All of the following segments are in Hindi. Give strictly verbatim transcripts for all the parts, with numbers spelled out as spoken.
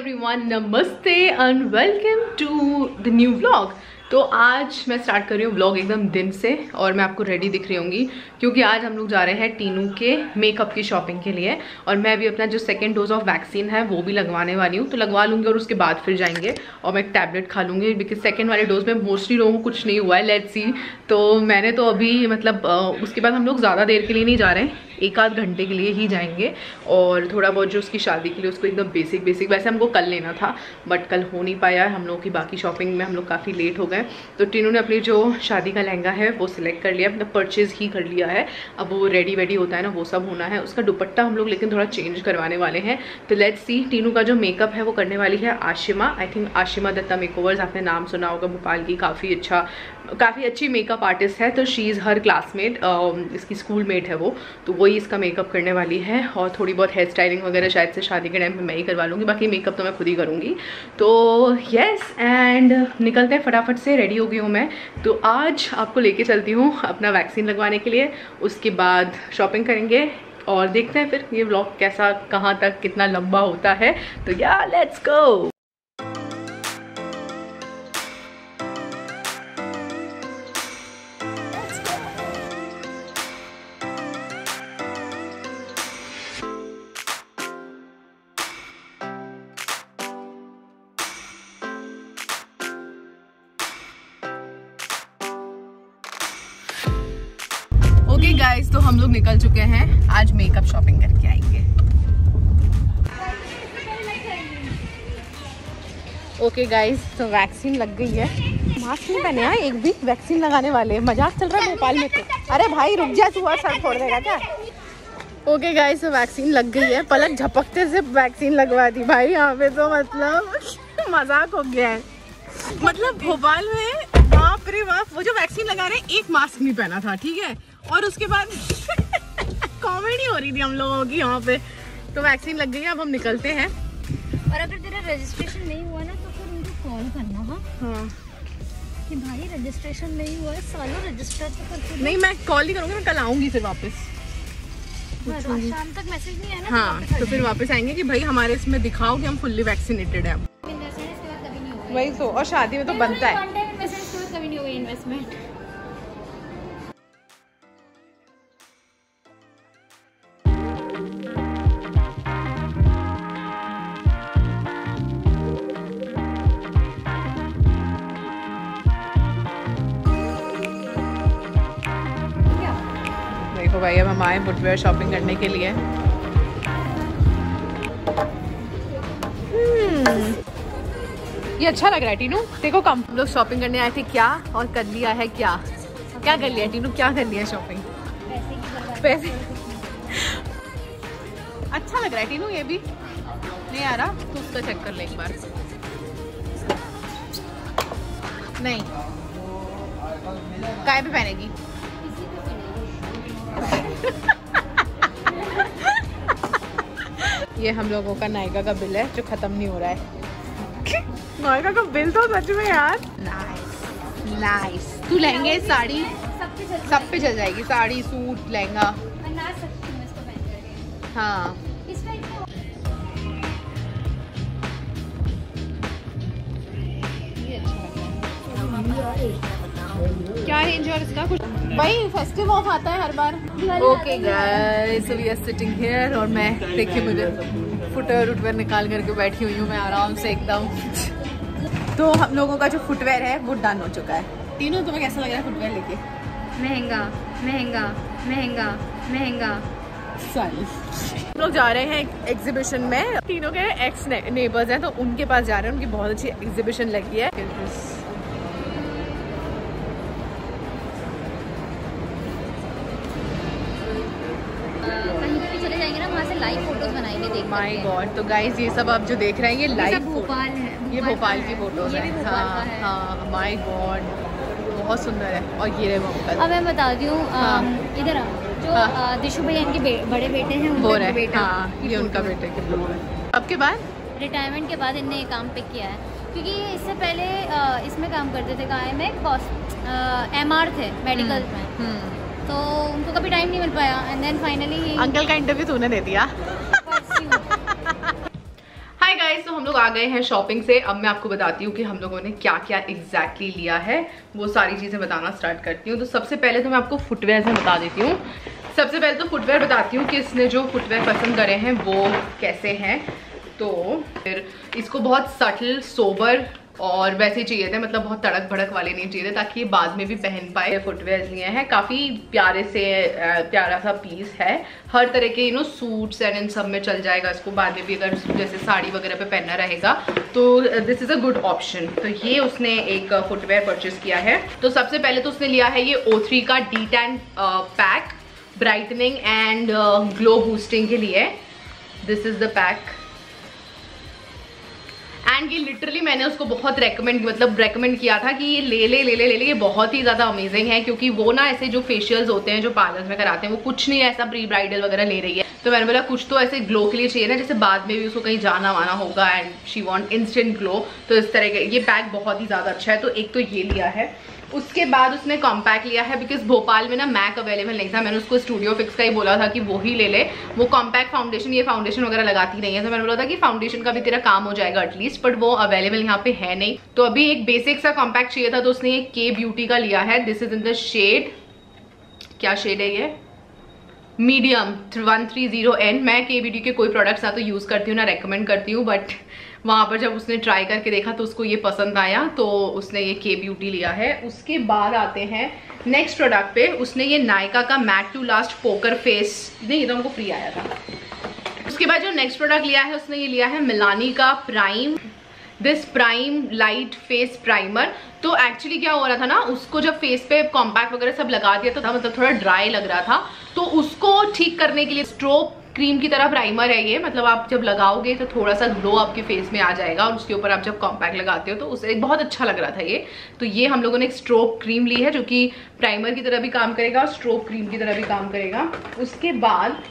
एवरीवन, नमस्ते and welcome to the new vlog. तो आज मैं स्टार्ट कर रही हूँ व्लॉग एकदम दिन से और मैं आपको रेडी दिख रही होंगी क्योंकि आज हम लोग जा रहे हैं टीनू के मेकअप की शॉपिंग के लिए और मैं भी अपना जो सेकंड डोज ऑफ वैक्सीन है वो भी लगवाने वाली हूँ। तो लगवा लूँगी और उसके बाद फिर जाएंगे और मैं एक टैबलेट खा लूँगी बिकॉज सेकंड वाले डोज में मोस्टली लोगों को कुछ नहीं हुआ है, लेट्स सी। तो मैंने तो अभी मतलब उसके बाद हम लोग ज़्यादा देर के लिए नहीं जा रहे हैं, एक आध घंटे के लिए ही जाएंगे और थोड़ा बहुत जो उसकी शादी के लिए उसको एकदम बेसिक बेसिक वैसे हमको कल लेना था बट कल हो नहीं पाया हम लोगों की बाकी शॉपिंग में हम लोग काफ़ी लेट हो गए। तो टीनू ने अपनी जो शादी का लहंगा है वो सिलेक्ट कर लिया, मतलब परचेज ही कर लिया है। अब वो रेडी वेडी होता है ना वो सब होना है। उसका दुपट्टा हम लोग लेकिन थोड़ा चेंज करवाने वाले हैं। तो लेट्स सी। टीनू का जो मेकअप है वो करने वाली है Ashima, I think Ashima Datta makeovers, आपने नाम सुना होगा, भोपाल की काफ़ी अच्छा काफ़ी अच्छी मेकअप आर्टिस्ट है। तो शी इज़ हर क्लासमेट, इसकी स्कूल मेट है वो, तो वही इसका मेकअप करने वाली है और थोड़ी बहुत हेयर स्टाइलिंग वगैरह शायद से शादी के टाइम पे मैं ही करवा लूँगी, बाकी मेकअप तो मैं खुद ही करूँगी। तो येस, एंड निकलते हैं फटाफट से। रेडी हो गई हूँ मैं, तो आज आपको लेके चलती हूँ अपना वैक्सीन लगवाने के लिए, उसके बाद शॉपिंग करेंगे और देखते हैं फिर ये व्लॉग कैसा कहाँ तक कितना लंबा होता है। तो या लेट्स गो। ओके गाइस, तो हम लोग निकल चुके हैं, आज मेकअप शॉपिंग करके आएंगे। ओके गाइस, तो वैक्सीन लग गई है। मास्क नहीं पहने हैं एक भी, वैक्सीन लगाने वाले, मजाक चल रहा है भोपाल में तो। अरे भाई रुक जा, तू और सर फोड़ देगा क्या। ओके गाइस, तो वैक्सीन लग गई है, पलक झपकते से वैक्सीन लगवा दी भाई। यहाँ पे तो मतलब मजाक हो गया है। मतलब भोपाल में बाप रे बाप, वो जो वैक्सीन लगा रहे हैं एक मास्क नहीं पहना था, ठीक है, और उसके बाद कॉमेडी हो रही थी हम लोगों की यहाँ पे। तो वैक्सीन लग गई है, अब हम निकलते हैं। और अगर तेरा रजिस्ट्रेशन नहीं हुआ ना तो फिर उनको कॉल करना। हाँ हाँ कि भाई रजिस्ट्रेशन नहीं हुआ है, सालों रजिस्टर तो करके। नहीं, मैं कॉल नहीं करूँगी, मैं कल आऊँगी फिर वापस। हाँ, शाम तक मैसेज नहीं है ना। हाँ, तो फिर वापस आएंगे कि भाई हमारे इसमें दिखाओ कि हम फुल्ली वैक्सीनेटेड हैं। वही तो, और शादी में तो बनता है। कभी नहीं होगी इन्वेस्टमेंट। देखो भाई, अब हम आए फुटवेयर शॉपिंग करने के लिए। ये अच्छा लग रहा है टीनू, देखो कम। हम लोग शॉपिंग करने आए थे क्या और कर लिया है क्या क्या कर लिया टीनू, क्या कर लिया शॉपिंग? पैसे अच्छा लग रहा है टीनू, ये भी नहीं आ रहा तो उसका चेक कर ले एक बार। नहीं, काय पे पहनेगी? ये हम लोगों का नायका का बिल है जो खत्म नहीं हो रहा है। नायका का बिल तो सच में यार नाइस नाइस। तू लहंगे साड़ी सब पे चल जाएगी, साड़ी सूट लहंगा। हाँ क्या रेंज है इसका? कुछ भाई फेस्टिव ऑफ आता है हर बार। Okay guys, we are sitting here और मैं देखिए मुझे फुटवेयर उटवेयर निकाल करके बैठी हुई हूँ मैं आराम से एकदम। तो हम लोगों का जो फुटवेयर है वो डन हो चुका है। तीनों तुम्हें कैसा लग रहा है फुटवेयर लेके? महंगा महंगा महंगा महंगा। सही। हम लोग जा रहे हैं एग्जीबिशन में, तीनों के एक्स नेबर्स हैं तो उनके पास जा रहे हैं, उनकी बहुत अच्छी एग्जीबिशन लगी है। लाइव फोटोज बनाएंगे, देख माय गॉड। तो गाइस ये सब आप जो देख रहे हैं ये लाइव भोपाल है, ये भोपाल की फोटोज है। हाँ हाँ, माय गॉड बहुत सुंदर है। और ये रहे वो अंकल। अब मैं बताती हूँ, इधर आ, जो हाँ। दिशु भैया इनके बे, बड़े बेटे हैं, वो रहे बेटा। हाँ, ये उनका बेटे के फोटो है। अब के बाद रिटायरमेंट के बाद इनने ये काम पिक किया है क्योंकि इससे पहले इसमें काम करते थे, कहाँ में एम आर थे मेडिकल में, तो उनको कभी टाइम नहीं मिल पाया एंड देन फाइनली अंकल का इंटरव्यू तूने दे दिया। हाय गाइस, तो हम लोग आ गए हैं शॉपिंग से। अब मैं आपको बताती हूँ कि हम लोगों ने क्या क्या एग्जैक्टली exactly लिया है, वो सारी चीज़ें बताना स्टार्ट करती हूँ। तो सबसे पहले तो मैं आपको फुटवेयर से बता देती हूँ। सबसे पहले तो फुटवेयर बताती हूँ कि इसने जो फुटवेयर पसंद करे हैं वो कैसे हैं। तो फिर इसको बहुत सटल सोबर और वैसे चाहिए थे, मतलब बहुत तड़क भड़क वाले नहीं चाहिए थे, ताकि ये बाद में भी पहन पाए। फुटवेयर लिए हैं, काफ़ी प्यारे से प्यारा सा पीस है। हर तरह के यू नो सूट्स एंड इन सब में चल जाएगा इसको, बाद में भी अगर जैसे साड़ी वगैरह पे पहनना रहेगा तो this is a good option. तो ये उसने एक फुटवेयर परचेज किया है। तो सबसे पहले तो उसने लिया है ये ओ थ्री का D tan pack, brightening and glow boosting के लिए। This is the pack and ये लिटरली मैंने उसको बहुत रेकमेंड मतलब रेकमेंड किया था कि ये ले ले ले ले ले ले ये बहुत ही ज़्यादा अमेजिंग है, क्योंकि वो ना ऐसे जो फेशियल्स होते हैं जो पार्लर्स में कराते हैं वो कुछ नहीं ऐसा प्री ब्राइडल वगैरह ले रही है। तो मैंने बोला कुछ तो ऐसे ग्लो के लिए चाहिए ना, जैसे बाद में भी उसको कहीं जाना वाना होगा and she want instant glow. तो इस तरह के ये पैक बहुत ही ज़्यादा अच्छा है। तो एक तो ये लिया है। उसके बाद उसने कॉम्पैक्ट लिया है, बिकॉज भोपाल में ना मैक अवेलेबल नहीं था। मैंने उसको स्टूडियो फिक्स का ही बोला था कि वो ही ले ले। वो कॉम्पैक्ट फाउंडेशन, ये फाउंडेशन वगैरह लगाती नहीं है, तो मैंने बोला था कि फाउंडेशन का भी तेरा काम हो जाएगा एटलीस्ट, बट वो अवेलेबल यहाँ पे है नहीं। तो अभी एक बेसिक सा कॉम्पैक्ट चाहिए था, तो उसने ये के ब्यूटी का लिया है। This is in the shade, क्या शेड है ये, medium one three zero N. मैं के ब्यूटी के कोई प्रोडक्ट्स ना तो यूज़ करती हूँ ना रेकमेंड करती हूँ, बट वहाँ पर जब उसने ट्राई करके देखा तो उसको ये पसंद आया, तो उसने ये के ब्यूटी लिया है। उसके बाद आते हैं नेक्स्ट प्रोडक्ट पे। उसने ये नायका का matte to last poker face, नहीं ये तो हमको फ्री आया था। उसके बाद जो नेक्स्ट प्रोडक्ट लिया है उसने ये लिया है मिलानी का prime, this prime light face primer. तो एक्चुअली क्या हो रहा था ना, उसको जब फेस पे कॉम्पैक्ट वगैरह सब लगा दिया तो था मतलब थोड़ा ड्राई लग रहा था, तो उसको ठीक करने के लिए स्ट्रोक क्रीम की तरह प्राइमर है ये। मतलब आप जब लगाओगे तो थोड़ा सा ग्लो आपके फेस में आ जाएगा, और उसके ऊपर आप जब कॉम्पैक्ट लगाते हो तो उसे बहुत अच्छा लग रहा था ये। तो ये हम लोगों ने एक स्ट्रोक क्रीम ली है जो कि प्राइमर की तरह भी काम करेगा और स्ट्रोक क्रीम की तरह भी काम करेगा। उसके बाद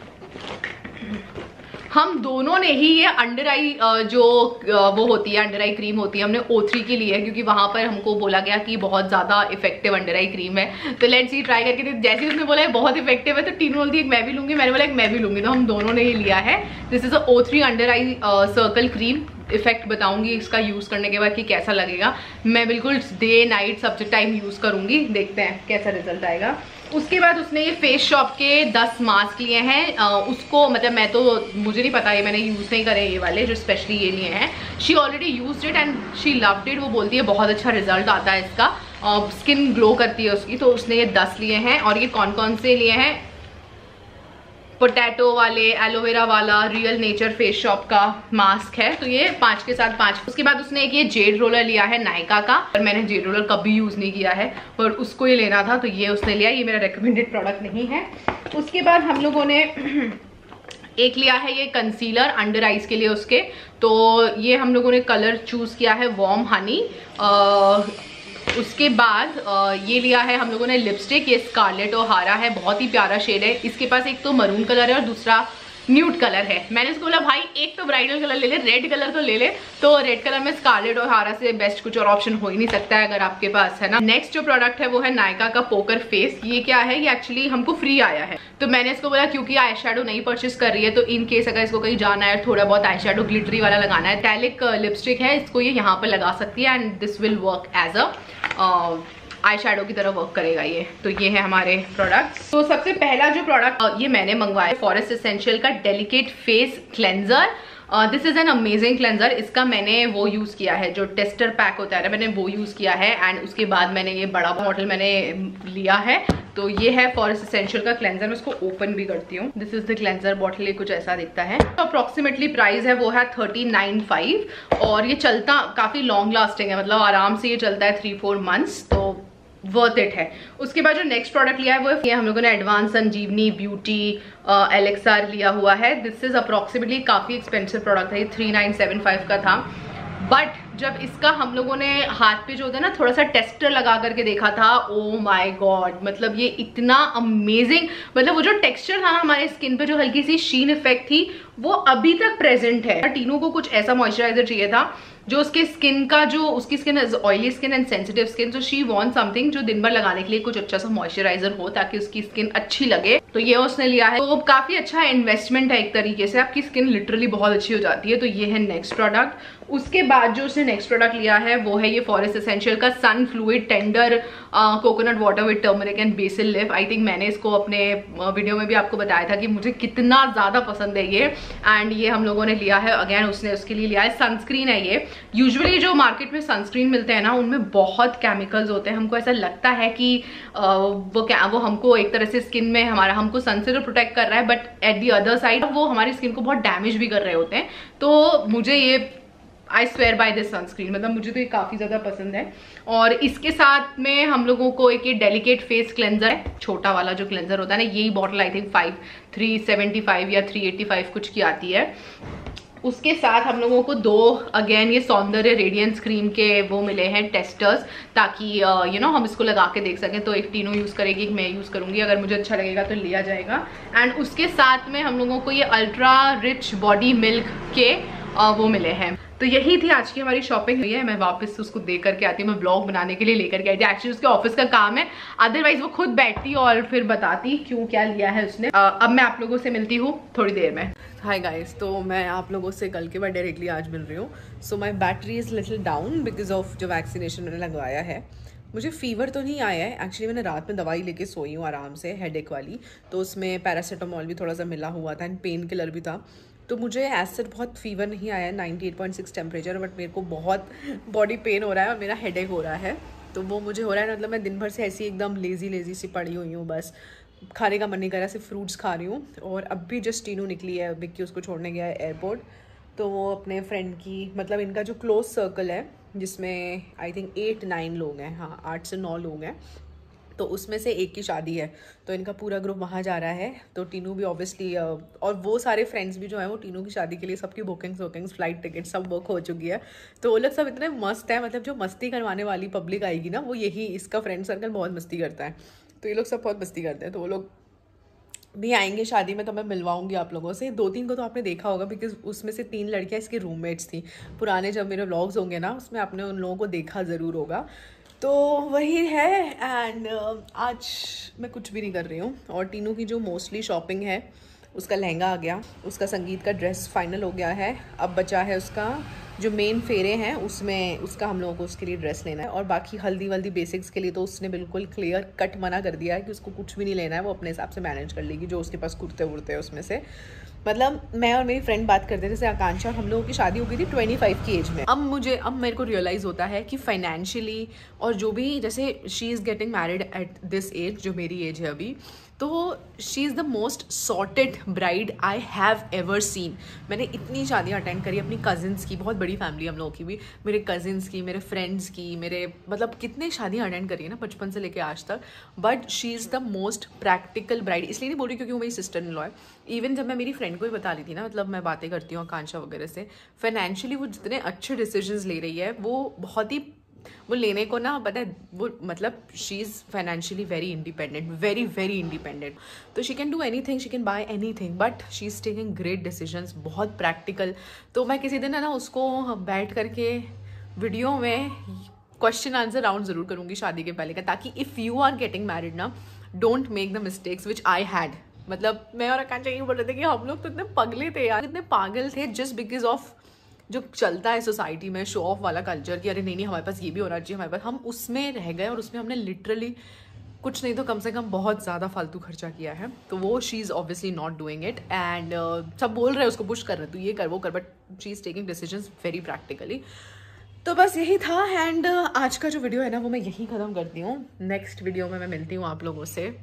हम दोनों ने ही ये अंडर आई जो वो होती है अंडर आई क्रीम होती है, हमने ओ थ्री की ली है, क्योंकि वहां पर हमको बोला गया कि बहुत ज्यादा इफेक्टिव अंडर आई क्रीम है। तो लेट्स सी ट्राई करके, जैसे उसने बोला है बहुत इफेक्टिव है तो टीनू बोलती है मैं भी लूंगी, मैंने बोला एक मैं भी लूंगी, तो हम दोनों ने ही लिया है। This is a O three under eye circle cream. Effect बताऊंगी इसका यूज करने के बाद कि कैसा लगेगा। मैं बिल्कुल डे नाइट सब टाइम यूज करूंगी, देखते हैं कैसा रिजल्ट आएगा। उसके बाद उसने ये फेस शॉप के दस मास्क लिए हैं। आ, उसको मतलब मैं तो मुझे नहीं पता, ये मैंने यूज़ नहीं करे ये वाले जो स्पेशली ये लिए हैं। She already used it and she loved it. वो बोलती है बहुत अच्छा रिजल्ट आता है इसका, स्किन ग्लो करती है उसकी। तो उसने ये दस लिए हैं। और ये कौन कौन से लिए हैं, पोटैटो वाले, एलोवेरा वाला, रियल नेचर फेस शॉप का मास्क है। तो ये पांच के साथ पांच। उसके बाद उसने एक ये जेड रोलर लिया है नायका का, और मैंने जेड रोलर कभी यूज नहीं किया है और उसको ये लेना था, तो ये उसने लिया। ये मेरा रिकमेंडेड प्रोडक्ट नहीं है। उसके बाद हम लोगों ने एक लिया है ये कंसीलर अंडर आइज के लिए उसके। तो ये हम लोगों ने कलर चूज किया है वार्म हनी। उसके बाद ये लिया है हम लोगों ने लिपस्टिक, ये स्कारलेट ओहारा है, बहुत ही प्यारा शेड है। इसके पास एक तो मरून कलर है और दूसरा न्यूड कलर है। मैंने इसको बोला भाई एक तो ब्राइडल कलर ले ले, रेड कलर तो ले ले। तो रेड कलर में स्कारलेट ओहारा से बेस्ट कुछ और ऑप्शन हो ही नहीं सकता है अगर आपके पास है ना। नेक्स्ट जो प्रोडक्ट है वो है नायका का पोकर फेस। ये क्या है, ये एक्चुअली हमको फ्री आया है, तो मैंने इसको बोला क्योंकि आई शेडो नहीं परचेस कर रही है, तो इन केस अगर इसको कहीं जाना है थोड़ा बहुत आई शेडो ग्लिटरी वाला लगाना है, टैलिक लिपस्टिक है, इसको ये यहाँ पर लगा सकती है and this will work as a eye shadow की तरह वर्क करेगा ये। तो ये है हमारे प्रोडक्ट्स। तो सबसे पहला जो प्रोडक्ट ये मैंने मंगवाया, फॉरेस्ट एसेंशियल का delicate face cleanser. This is an amazing cleanser. इसका मैंने वो यूज किया है जो टेस्टर पैक होता है ना, मैंने वो यूज किया है एंड उसके बाद मैंने ये बड़ा बॉटल मैंने लिया है। तो ये है फॉरेस्ट एसेंशियल का क्लेंजर। मैं इसको ओपन भी करती हूँ। This is the cleanser bottle, ये कुछ ऐसा दिखता है। तो अप्रोक्सीमेटली प्राइस है वो है थर्टी नाइन फाइव और ये चलता काफी लॉन्ग लास्टिंग है, मतलब आराम से ये चलता है थ्री फोर मंथ्स, तो वर्थ इट है। उसके बाद जो नेक्स्ट प्रोडक्ट लिया है वो ये हम लोगों ने एडवांस संजीवनी ब्यूटी एलेक्सार लिया हुआ है। दिस इज अप्रोक्सीमेटली काफी एक्सपेंसिव प्रोडक्ट है, ये थ्री नाइन सेवन फाइव का था, बट जब इसका हम लोगों ने हाथ पे जो होता है ना थोड़ा सा टेस्टर लगा करके देखा था, ओ माय गॉड, मतलब ये इतना अमेजिंग, मतलब वो जो टेक्सचर था ना हमारे स्किन पे, जो हल्की सी शीन इफेक्ट थी, वो अभी तक प्रेजेंट है। टीनू को कुछ ऐसा मॉइस्चराइजर चाहिए था जो उसके स्किन का, जो उसकी skin is oily skin and sensitive skin, तो शी वांट समथिंग जो दिन भर लगाने के लिए कुछ अच्छा सा मॉइस्चराइजर हो ताकि उसकी स्किन अच्छी लगे। तो ये उसने लिया है, तो काफी अच्छा इन्वेस्टमेंट है एक तरीके से, आपकी स्किन लिटरली बहुत अच्छी हो जाती है। तो ये है नेक्स्ट प्रोडक्ट। उसके बाद जो उसने नेक्स्ट प्रोडक्ट लिया है वो है ये फॉरेस्ट एसेंशियल का sun fluid tender coconut water with turmeric and basil leaf. I think मैंने इसको अपने वीडियो में भी आपको बताया था कि मुझे कितना ज्यादा पसंद है ये, एंड ये हम लोगों ने लिया है। अगेन उसने उसके लिए लिया है। सनस्क्रीन है ये। यूजुअली जो मार्केट में सनस्क्रीन मिलते हैं ना उनमें बहुत केमिकल्स होते हैं, हमको ऐसा लगता है कि वो क्या वो हमको एक तरह से स्किन में हमारा हमको सन से तो प्रोटेक्ट कर रहा है, but at the other side वो हमारी स्किन को बहुत डैमेज भी कर रहे होते हैं। तो मुझे ये I swear by this sunscreen, मतलब मुझे तो ये काफी ज्यादा पसंद है। और इसके साथ में हम लोगों को एक ये डेलिकेट फेस क्लेंजर है, छोटा वाला जो क्लेंजर होता है ना, यही bottle I think five three seventy five या थ्री एटी फाइव कुछ की आती है। उसके साथ हम लोगों को दो अगेन ये सौंदर्य रेडियंस क्रीम के वो मिले हैं टेस्टर्स, ताकि यू नो हम इसको लगा के देख सकें। तो एक तीनों यूज करेगी, एक मैं यूज करूंगी, अगर मुझे अच्छा लगेगा तो लिया जाएगा। एंड उसके साथ में हम लोगों को ये अल्ट्रा रिच बॉडी मिल्क के uh, वो मिले हैं। तो यही थी आज की हमारी शॉपिंग हुई है। मैं वापस उसको दे करके आती हूँ, मैं ब्लॉग बनाने के लिए लेकर के आई थी। एक्चुअली उसके ऑफिस का काम है, अदरवाइज वो खुद बैठती और फिर बताती क्यों क्या लिया है उसने। uh, अब मैं आप लोगों से मिलती हूँ थोड़ी देर में। हाय गाइस, तो मैं आप लोगों से कल के बाद डायरेक्टली आज मिल रही हूँ। So my battery is little down because of जो वैक्सीनेशन मैंने लगवाया है। मुझे फीवर तो नहीं आया है, एक्चुअली मैंने रात में दवाई लेके सोई हूँ आराम से, हेडेक वाली, तो उसमें पैरासीटामोल भी थोड़ा सा मिला हुआ था एंड पेन किलर भी था। तो मुझे एसिड बहुत फीवर नहीं आया है, ninety eight point six temperature, but मेरे को बहुत बॉडी पेन हो रहा है और मेरा हेडेक हो रहा है। तो वो मुझे हो रहा है, मतलब मैं दिन भर से ऐसी एकदम लेज़ी लेज़ी सी पड़ी हुई हूँ, बस खाने का मन नहीं कर रहा, सिर्फ फ्रूट्स खा रही हूँ। और अब भी जस्ट टीनू निकली है, बिक्की उसको छोड़ने गया है एयरपोर्ट, तो वो अपने फ्रेंड की, मतलब इनका जो क्लोज सर्कल है जिसमें आई थिंक एट नाइन लोग हैं, हाँ आठ से नौ लोग हैं, तो उसमें से एक की शादी है, तो इनका पूरा ग्रुप वहाँ जा रहा है। तो टीनू भी ऑब्वियसली, और वो सारे फ्रेंड्स भी जो हैं वो टीनू की शादी के लिए सबकी बुकिंग्स वुकिंग्स फ्लाइट टिकट सब बुक हो चुकी है। तो वो लोग सब इतने मस्त है, मतलब जो मस्ती करवाने वाली पब्लिक आएगी ना, वो यही इसका फ्रेंड सर्कल बहुत मस्ती करता है, तो ये लोग सब बहुत मस्ती करते हैं। तो वो लोग भी आएंगे शादी में, तो मैं मिलवाऊंगी आप लोगों से। दो तीन को तो आपने देखा होगा, बिकॉज उसमें से तीन लड़कियाँ इसकी रूममेट्स थी। पुराने जब मेरे व्लॉग्स होंगे ना उसमें आपने उन लोगों को देखा ज़रूर होगा। तो वही है। एंड uh, आज मैं कुछ भी नहीं कर रही हूँ। और टीनू की जो मोस्टली शॉपिंग है, उसका लहंगा आ गया, उसका संगीत का ड्रेस फाइनल हो गया है, अब बचा है उसका जो मेन फेरे हैं उसमें उसका हम लोगों को उसके लिए ड्रेस लेना है। और बाकी हल्दी वल्दी बेसिक्स के लिए तो उसने बिल्कुल क्लियर कट मना कर दिया है कि उसको कुछ भी नहीं लेना है, वो अपने हिसाब से मैनेज कर लेगी जो उसके पास कुर्ते वुर्ते हैं उसमें से। मतलब मैं और मेरी फ्रेंड बात करते थे, जैसे आकांक्षा, हम लोगों की शादी हो गई थी पच्चीस की एज में। अब मुझे अब मेरे को रियलाइज़ होता है कि फाइनेंशियली और जो भी, जैसे she is getting married at this age, जो मेरी एज है अभी, तो she is the most sorted bride I have ever seen. मैंने इतनी शादियाँ अटेंड करी अपनी कज़िन्स की, बहुत बड़ी फैमिली हम लोगों की भी, मेरे कज़िन्स की, मेरे फ्रेंड्स की, मेरे मतलब कितने शादियाँ अटेंड करी है ना बचपन से लेके आज तक। But she is the most practical bride. इसलिए नहीं बोल रही क्योंकि वो मेरी सिस्टर इन लॉ है। इवन जब मैं मेरी फ्रेंड को भी बता रही थी ना, मतलब मैं बातें करती हूँ आकांक्षा वगैरह से, फाइनेंशियली वो जितने अच्छे डिसीजंस ले रही है, वो बहुत ही, वो लेने को ना पता है, वो मतलब she is financially very independent, very very independent. तो she can do anything, she can buy anything, but she is taking great decisions, बहुत प्रैक्टिकल। तो मैं किसी दिन है ना उसको बैठ करके वीडियो में क्वेश्चन आंसर राउंड ज़रूर करूँगी शादी के पहले का, ताकि if you are getting married ना, don't make the mistakes which I had. मतलब मैं और आकांक्षा यही बोल रहे थे कि हम लोग तो इतने पगले थे यार, इतने पागल थे, जस्ट बिकॉज ऑफ जो चलता है सोसाइटी में शो ऑफ वाला कल्चर, कि अरे नहीं नहीं हमारे पास ये भी होना चाहिए, हमारे पास, हम उसमें रह गए और उसमें हमने लिटरली कुछ नहीं तो कम से कम बहुत ज़्यादा फालतू खर्चा किया है। तो वो she is obviously not doing it, and सब बोल रहे हैं उसको पुश कर रहे हैं, तू ये कर वो कर, but she is taking decisions very practically. तो बस यही था। एंड uh, आज का जो वीडियो है ना वो मैं यहीं ख़त्म करती हूँ। नेक्स्ट वीडियो में मैं मिलती हूँ आप लोगों से।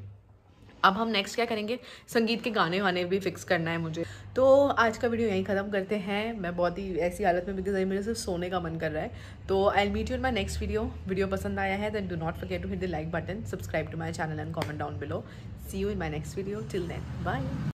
अब हम नेक्स्ट क्या करेंगे, संगीत के गाने वाने भी फिक्स करना है मुझे। तो आज का वीडियो यहीं ख़त्म करते हैं। मैं बहुत ही ऐसी हालत में, बिकॉज मेरे से सोने का मन कर रहा है। तो I will meet you in my next video. Video पसंद आया है then do not forget to hit the like button, subscribe to my channel and comment down below. See you in my next video. Till then bye.